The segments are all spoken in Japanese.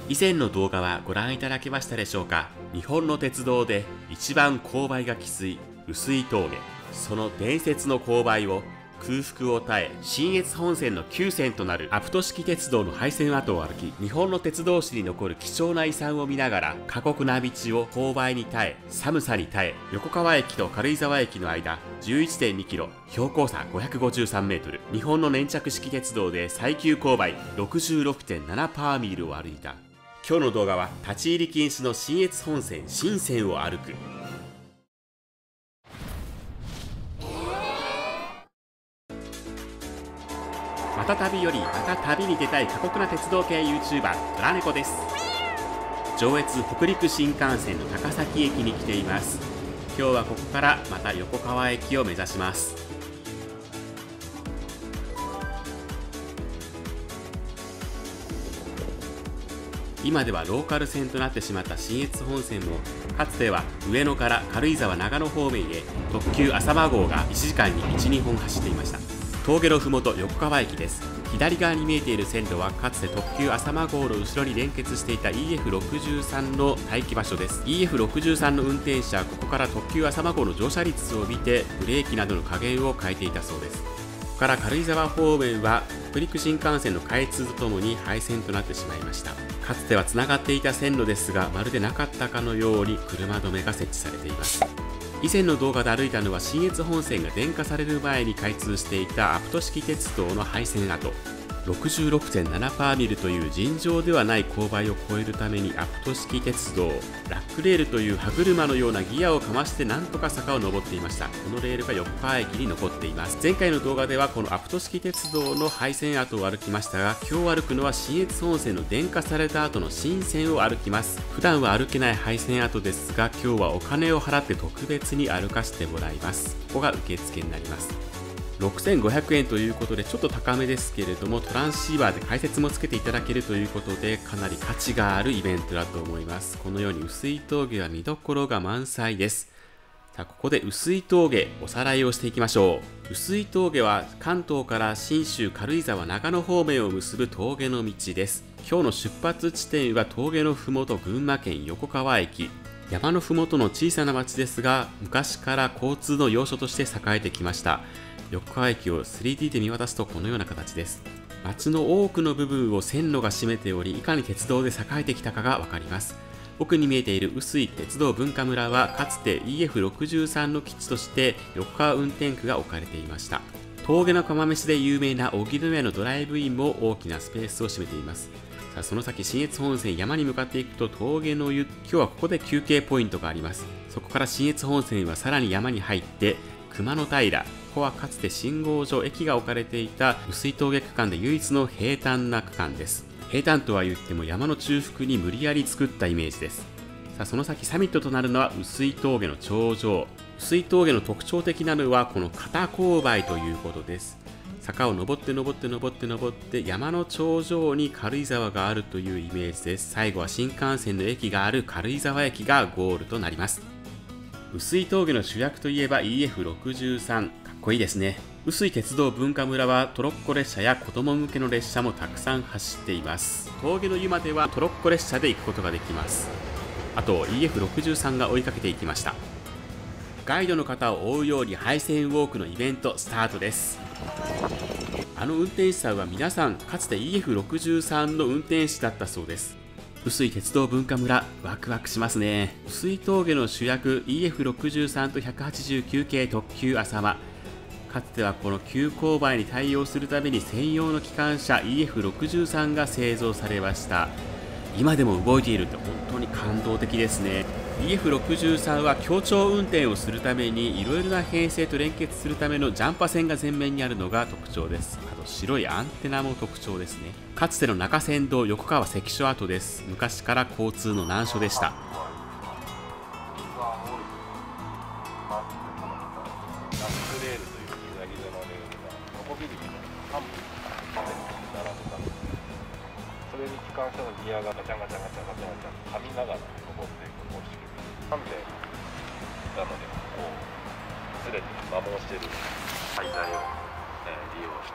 以前の動画はご覧いただけましたでしょうか。日本の鉄道で一番勾配がきつい碓氷峠、その伝説の勾配を空腹を耐え、信越本線の旧線となるアプト式鉄道の廃線跡を歩き、日本の鉄道史に残る貴重な遺産を見ながら、過酷な道を勾配に耐え、寒さに耐え、横川駅と軽井沢駅の間 11.2 キロ、標高差553メートル、日本の粘着式鉄道で最急勾配 66.7 パーミルを歩いた。今日の動画は立ち入り禁止の信越本線新線を歩く。また旅よりまた旅に出たい過酷な鉄道系 YouTuber トラネコです。上越北陸新幹線の高崎駅に来ています。今日はここからまた横川駅を目指します。今ではローカル線となってしまった信越本線も、かつては上野から軽井沢長野方面へ特急あさま号が1時間に 1,2 本走っていました。峠のふもと横川駅です。左側に見えている線路はかつて特急あさま号の後ろに連結していた EF63 の待機場所です。 EF63 の運転士はここから特急あさま号の乗車率を見てブレーキなどの加減を変えていたそうです。ここから軽井沢方面は北陸新幹線の開通とともに廃線となってしまいました。かつてはつながっていた線路ですが、まるでなかったかのように車止めが設置されています。以前の動画で歩いたのは信越本線が電化される前に開通していたアプト式鉄道の廃線跡。 66.7 パーミルという尋常ではない勾配を越えるためにアプト式鉄道、ラックレールという歯車のようなギアをかましてなんとか坂を登っていました。このレールが横川駅に残っています。前回の動画ではこのアプト式鉄道の廃線跡を歩きましたが、今日歩くのは信越本線の電化された後の新線を歩きます。普段は歩けない廃線跡ですが、今日はお金を払って特別に歩かせてもらいます。ここが受付になります。6500円ということでちょっと高めですけれども、トランシーバーで解説もつけていただけるということでかなり価値があるイベントだと思います。このように碓氷峠は見どころが満載です。さあ、ここで碓氷峠おさらいをしていきましょう。碓氷峠は関東から信州、軽井沢、長野方面を結ぶ峠の道です。今日の出発地点は峠のふもと群馬県横川駅。山のふもとの小さな町ですが、昔から交通の要所として栄えてきました。横川駅を 3D で見渡すとこのような形です。町の多くの部分を線路が占めており、いかに鉄道で栄えてきたかがわかります。奥に見えている碓氷鉄道文化村はかつて EF63 の基地として横川運転区が置かれていました。峠の釜飯で有名な荻野屋のドライブインも大きなスペースを占めています。さあ、その先信越本線山に向かっていくと峠の湯、今日はここで休憩ポイントがあります。そこから信越本線はさらに山に入って熊野平、ここはかつて信号所、駅が置かれていた碓氷峠区間で唯一の平坦な区間です。平坦とは言っても山の中腹に無理やり作ったイメージです。さあ、その先サミットとなるのは碓氷峠の頂上。碓氷峠の特徴的なのはこの片勾配ということです。坂を登って登って登って登って山の頂上に軽井沢があるというイメージです。最後は新幹線の駅がある軽井沢駅がゴールとなります。碓氷峠の主役といえば EF63、 かっこいいですね。碓氷鉄道文化村はトロッコ列車や子供向けの列車もたくさん走っています。峠の湯まではトロッコ列車で行くことができます。あと EF63 が追いかけていきました。ガイドの方を追うように廃線ウォークのイベントスタートです。あの運転手さんは皆さんかつて EF63 の運転士だったそうです。碓氷鉄道文化村、ワクワクしますね。碓氷峠の主役 EF63 と189系特急あさま。かつてはこの急勾配に対応するために専用の機関車 EF63 が製造されました。今でも動いているって本当に感動的ですね。EF63 は協調運転をするためにいろいろな編成と連結するためのジャンパ線が前面にあるのが特徴です。あと白いアンテナも特徴ですね。かつての中山道横川関所跡です。昔から交通の難所でした。 それに機関車のギアがガチャガチャガチャガチャガチャ噛みながら登っていく方式。なんでなのでこうずれて摩耗している廃材を、利用して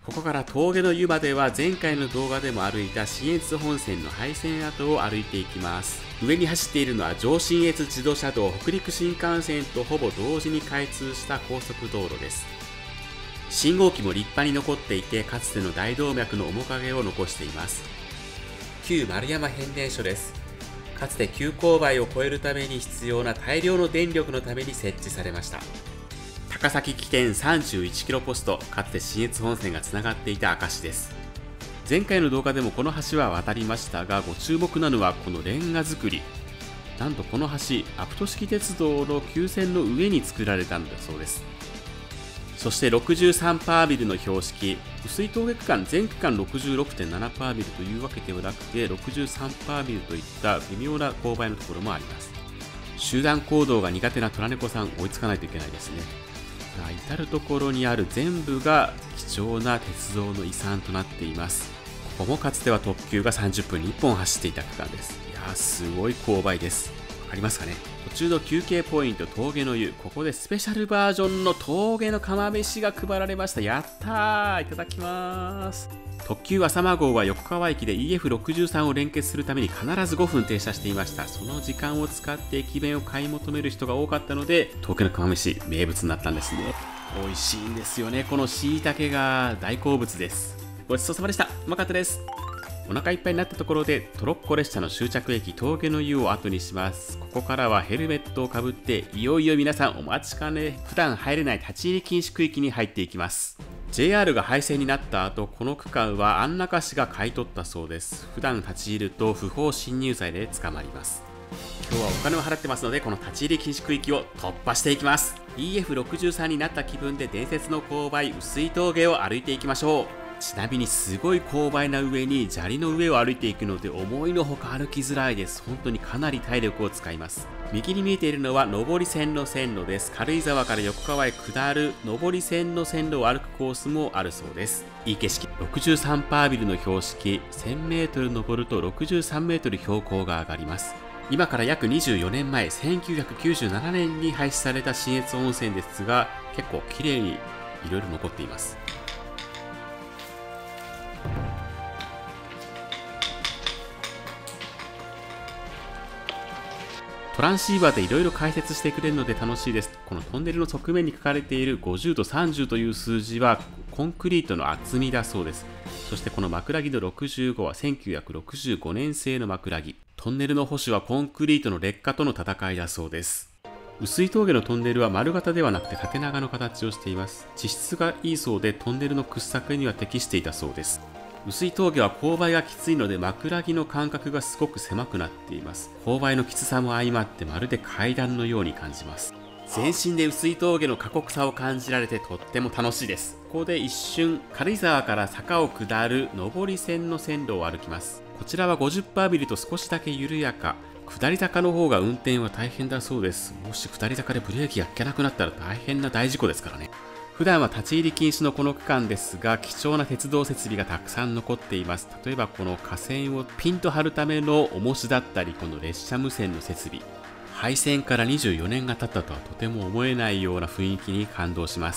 ここから峠の湯までは前回の動画でも歩いた信越本線の廃線跡を歩いていきます。上に走っているのは上信越自動車道北陸新幹線とほぼ同時に開通した高速道路です。信号機も立派に残っていて、かつての大動脈の面影を残しています。旧丸山変電所です。かつて急勾配を越えるために必要な大量の電力のために設置されました。高崎起点31キロポスト、かつて信越本線がつながっていた証です。前回の動画でもこの橋は渡りましたが、ご注目なのはこのレンガ造り。なんとこの橋、アプト式鉄道の旧線の上に作られたのだそうです。そして63パービルの標識、碓氷峠区間全区間 66.7 パービルというわけではなくて63パービルといった微妙な勾配のところもあります。集団行動が苦手な虎猫さん、追いつかないといけないですね。至る所にある全部が貴重な鉄道の遺産となっています。ここもかつては特急が30分に1本走っていた区間です。いやー、すごい勾配です。わかりますかね。途中の休憩ポイント峠の湯、ここでスペシャルバージョンの峠の釜飯が配られました。やったー、いただきます。特急あさま号は横川駅で EF63 を連結するために必ず5分停車していました。その時間を使って駅弁を買い求める人が多かったので、峠の釜飯名物になったんですね。美味しいんですよね。この椎茸が大好物です。ごちそうさまでした。うまかったです。お腹いっぱいになったところでトロッコ列車の終着駅峠の湯を後にします。ここからはヘルメットをかぶっていよいよ皆さんお待ちかね、普段入れない立ち入り禁止区域に入っていきます。 JR が廃線になった後、この区間は安中市が買い取ったそうです。普段立ち入ると不法侵入罪で捕まります。今日はお金を払ってますので、この立ち入り禁止区域を突破していきます。 EF63 になった気分で伝説の勾配碓氷峠を歩いていきましょう。ちなみにすごい勾配な上に砂利の上を歩いていくので、思いのほか歩きづらいです。本当にかなり体力を使います。右に見えているのは上り線の線路です。軽井沢から横川へ下る上り線の線路を歩くコースもあるそうです。いい景色。63パービルの標識、1000メートル登ると63メートル標高が上がります。今から約24年前、1997年に廃止された信越温泉ですが、結構綺麗にいろいろ残っています。トランシーバーでいろいろ解説してくれるので楽しいです。このトンネルの側面に書かれている50と30という数字はコンクリートの厚みだそうです。そしてこの枕木の65は1965年製の枕木。トンネルの保守はコンクリートの劣化との戦いだそうです。碓氷峠のトンネルは丸型ではなくて縦長の形をしています。地質がいいそうでトンネルの掘削には適していたそうです。碓氷峠は勾配がきついので枕木の間隔がすごく狭くなっています。勾配のきつさも相まってまるで階段のように感じます。全身で碓氷峠の過酷さを感じられてとっても楽しいです。ここで一瞬軽井沢から坂を下る上り線の線路を歩きます。こちらは50パービルと少しだけ緩やか。下り坂の方が運転は大変だそうです。もし下り坂でブレーキが効かなくなったら大変な大事故ですからね。普段は立ち入り禁止のこの区間ですが、貴重な鉄道設備がたくさん残っています。例えばこの架線をピンと張るための重しだったり、この列車無線の設備。廃線から24年が経ったとはとても思えないような雰囲気に感動します。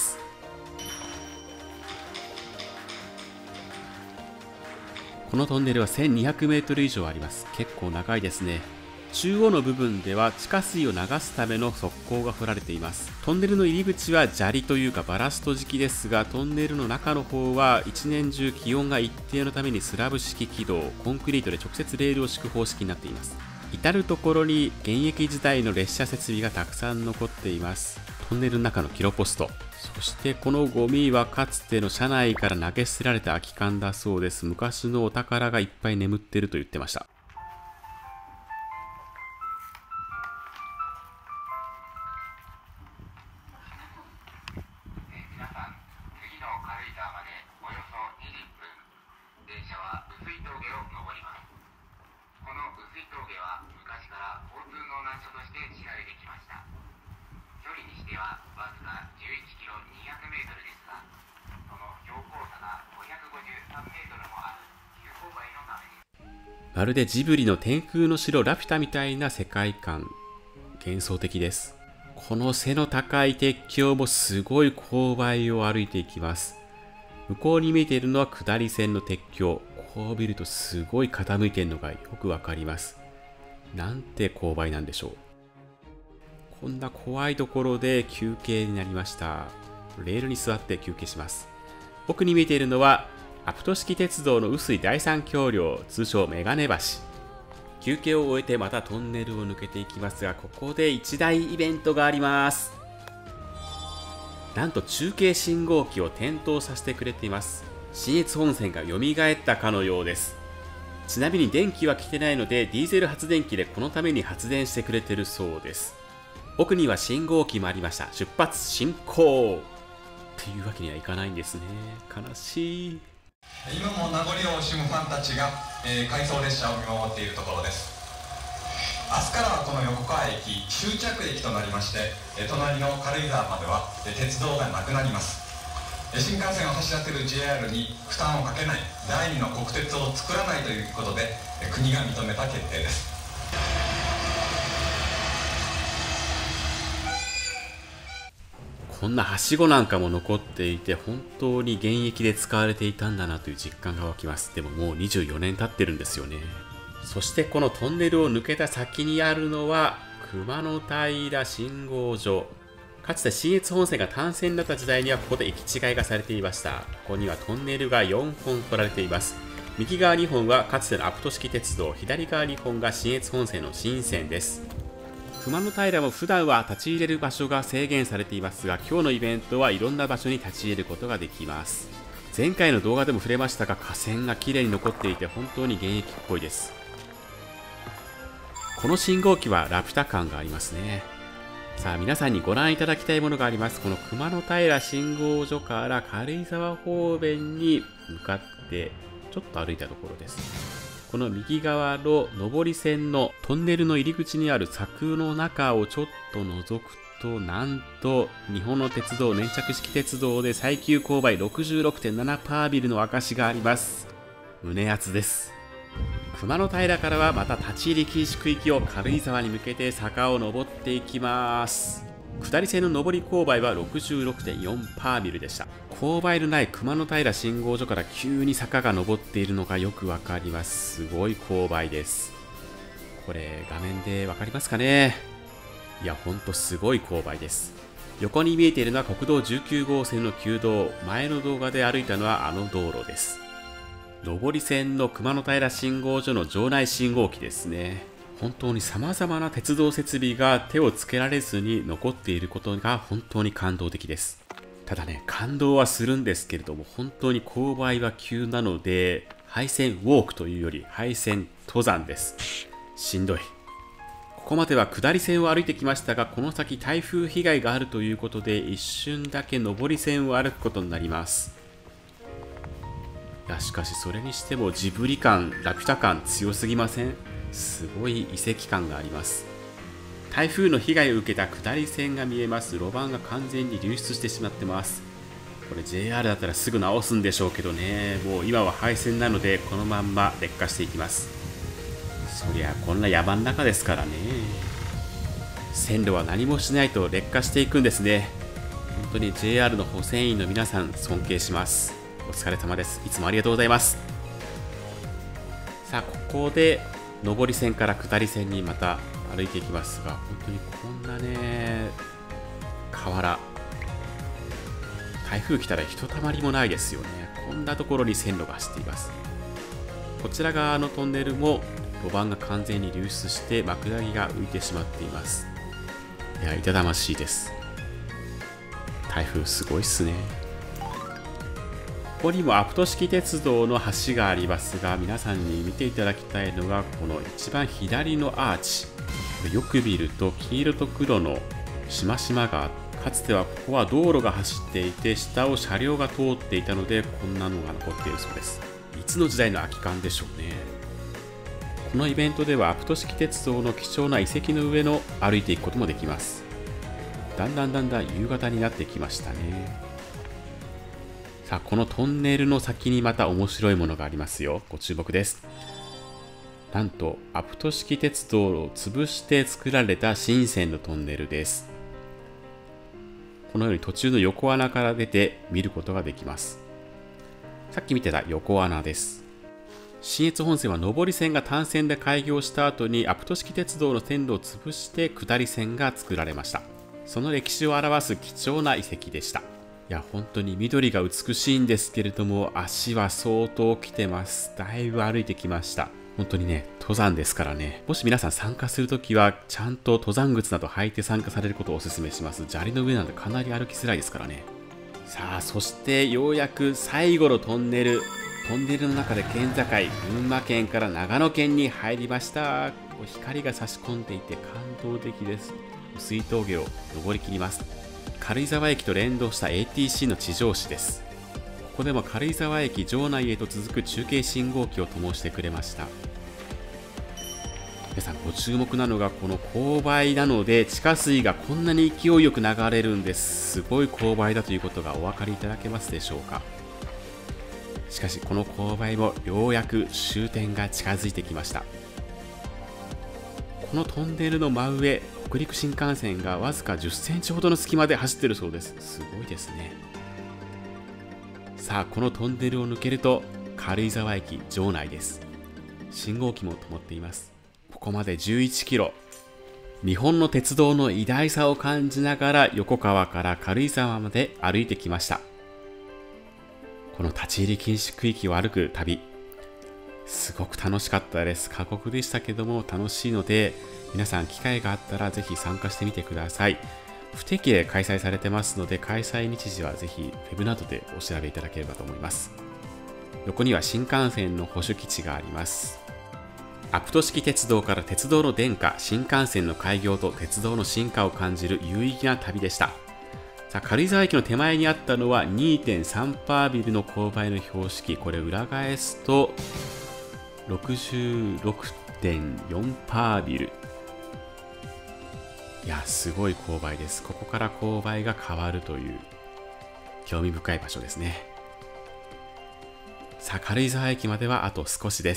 このトンネルは1200メートル以上あります。結構長いですね。中央の部分では地下水を流すための側溝が掘られています。トンネルの入り口は砂利というかバラスト敷きですが、トンネルの中の方は一年中気温が一定のためにスラブ式軌道、コンクリートで直接レールを敷く方式になっています。至る所に現役時代の列車設備がたくさん残っています。トンネルの中のキロポスト、そしてこのゴミはかつての車内から投げ捨てられた空き缶だそうです。昔のお宝がいっぱい眠っていると言ってました。まるでジブリの天空の城ラピュタみたいな世界観、幻想的です。この背の高い鉄橋もすごい勾配を歩いていきます。 向こうに見えているのは下り線の鉄橋。こう見るとすごい傾いているのがよくわかります。なんて勾配なんでしょう。こんな怖いところで休憩になりました。レールに座って休憩します。奥に見えているのはアプト式鉄道の碓井第三橋梁、通称メガネ橋。休憩を終えてまたトンネルを抜けていきますが、ここで一大イベントがあります。なんと中継信号機を点灯させてくれています。信越本線が蘇ったかのようです。ちなみに電気は来てないので、ディーゼル発電機でこのために発電してくれてるそうです。奥には信号機もありました。出発進行っていうわけにはいかないんですね。悲しい。 今も名残を惜しむファンたちが、回送列車を見守っているところです。明日からはこの横川駅終着駅となりまして、隣の軽井沢までは鉄道がなくなります。新幹線を走らせる JR に負担をかけない第2の国鉄を作らないということで、国が認めた決定です。 こんなはしごなんかも残っていて、本当に現役で使われていたんだなという実感が湧きます。でももう24年経ってるんですよね。そしてこのトンネルを抜けた先にあるのは熊野平信号所。かつて信越本線が単線だった時代にはここで駅違いがされていました。ここにはトンネルが4本取られています。右側2本はかつてのアプト式鉄道、左側2本が信越本線の新線です。熊野平も普段は立ち入れる場所が制限されていますが、今日のイベントはいろんな場所に立ち入れることができます。前回の動画でも触れましたが、架線が綺麗に残っていて本当に現役っぽいです。この信号機はラピュタ感がありますね。さあ皆さんにご覧いただきたいものがあります。この熊野平信号所から軽井沢方面に向かってちょっと歩いたところです。この右側の上り線のトンネルの入り口にある柵の中をちょっと覗くと、なんと日本の鉄道、粘着式鉄道で最急勾配 66.7 パービルの証があります。胸熱です。熊野平からはまた立ち入り禁止区域を軽井沢に向けて坂を登っていきます。下り線の上り勾配は 66.4 パービルでした。勾配のない熊野平信号所から急に坂が登っているのがよくわかります。すごい勾配です。これ画面でわかりますかね。いやほんとすごい勾配です。横に見えているのは国道19号線の旧道。前の動画で歩いたのはあの道路です。上り線の熊野平信号所の場内信号機ですね。本当に様々な鉄道設備が手をつけられずに残っていることが本当に感動的です。ただね、感動はするんですけれども、本当に勾配は急なので、廃線ウォークというより廃線登山です。しんどい。ここまでは下り線を歩いてきましたが、この先台風被害があるということで、一瞬だけ上り線を歩くことになります。いやしかしそれにしてもジブリ感、ラピュタ感強すぎません？すごい遺跡感があります。台風の被害を受けた下り線が見えます。路盤が完全に流出してしまってます。これ JR だったらすぐ直すんでしょうけどね、もう今は廃線なのでこのまんま劣化していきます。そりゃこんな山の中ですからね。線路は何もしないと劣化していくんですね。本当に JR の保線員の皆さん尊敬します。お疲れ様です。いつもありがとうございます。さあここで上り線から下り線にまた歩いていきますが、本当にこんなね河原、台風来たらひとたまりもないですよね。こんなところに線路が走っています。こちら側のトンネルも路盤が完全に流出して幕張が浮いてしまっています。いや痛ましいです。台風すごいっすね。ここにもアプト式鉄道の橋がありますが、皆さんに見ていただきたいのがこの一番左のアーチ。よく見ると黄色と黒のしましまが、かつてはここは道路が走っていて下を車両が通っていたので、こんなのが残っているそうです。いつの時代の空き缶でしょうね。このイベントではアプト式鉄道の貴重な遺跡の上の歩いていくこともできます。だんだん夕方になってきましたね。さあこのトンネルの先にまた面白いものがありますよ。ご注目です。なんとアプト式鉄道を潰して作られた新線のトンネルです。このように途中の横穴から出て見ることができます。 さっき見てた横穴です。信越本線は上り線が単線で開業した後にアプト式鉄道の線路を潰して下り線が作られました。その歴史を表す貴重な遺跡でした。いや本当に緑が美しいんですけれども、足は相当来てます。だいぶ歩いてきました。本当にね、登山ですからね、もし皆さん参加するときはちゃんと登山靴など履いて参加されることをお勧めします。砂利の上なんでかなり歩きづらいですからね。さあ、そしてようやく最後のトンネルの中で県境、群馬県から長野県に入りました。光が差し込んでいて感動的です。薄い峠を登り切ります。軽井沢駅と連動した ATC の地上紙です。ここでも軽井沢駅場内へと続く中継信号機を灯してくれました。皆さんご注目なのがこの勾配なので、地下水がこんなに勢いよく流れるんです。すごい勾配だということがお分かりいただけますでしょうか。しかしこの勾配もようやく終点が近づいてきました。このトンネルの真上、北陸新幹線がわずか10センチほどの隙間で走っているそうです。すごいですね。さあ、このトンネルを抜けると軽井沢駅場内です。信号機も灯っています。ここまで11キロ。日本の鉄道の偉大さを感じながら横川から軽井沢まで歩いてきました。この立ち入り禁止区域を歩く旅、すごく楽しかったです。過酷でしたけども楽しいので、皆さん機会があったらぜひ参加してみてください。不定期で開催されてますので、開催日時はぜひウェブなどでお調べいただければと思います。横には新幹線の保守基地があります。アプト式鉄道から鉄道の電化、新幹線の開業と鉄道の進化を感じる有意義な旅でした。さあ、軽井沢駅の手前にあったのは 2.3 ビルの勾配の標識。これ裏返すと 66.4 ビル。いや、すごい勾配です。ここから勾配が変わるという興味深い場所ですね。さあ、軽井沢駅まではあと少しです。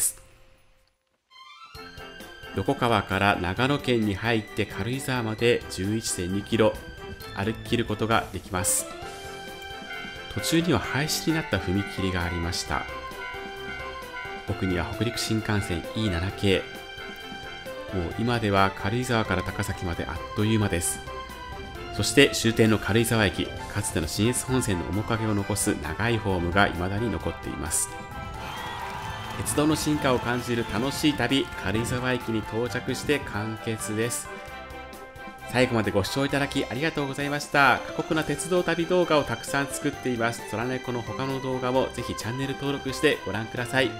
横川から長野県に入って軽井沢まで 11.2 キロ歩き切ることができます。途中には廃止になった踏切がありました。奥には北陸新幹線 E7 系。もう今では軽井沢から高崎まであっという間です。そして終点の軽井沢駅、かつての信越本線の面影を残す長いホームが未だに残っています。鉄道の進化を感じる楽しい旅、軽井沢駅に到着して完結です。最後までご視聴いただきありがとうございました。過酷な鉄道旅動画をたくさん作っています。空猫の他の動画もぜひチャンネル登録してご覧ください。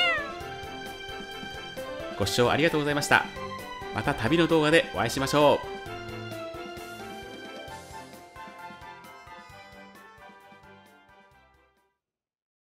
ご視聴ありがとうございました。また旅の動画でお会いしましょう。